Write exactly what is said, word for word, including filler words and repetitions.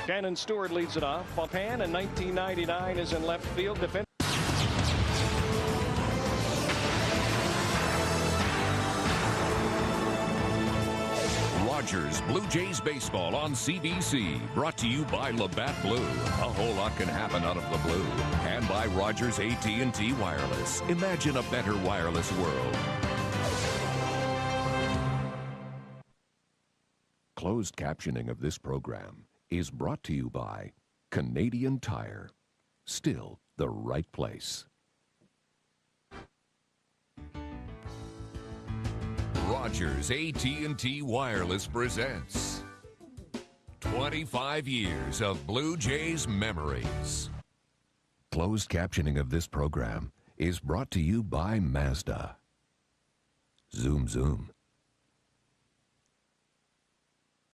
Shannon Stewart leads it off. Pan in nineteen ninety-nine is in left field. Defense. Rogers Blue Jays baseball on C B C, brought to you by Labatt Blue. A whole lot can happen out of the blue. And by Rogers A T and T Wireless. Imagine a better wireless world. Closed captioning of this program is brought to you by Canadian Tire. Still the right place. Rogers A T and T Wireless presents twenty-five years of Blue Jays memories. Closed captioning of this program is brought to you by Mazda. Zoom, zoom.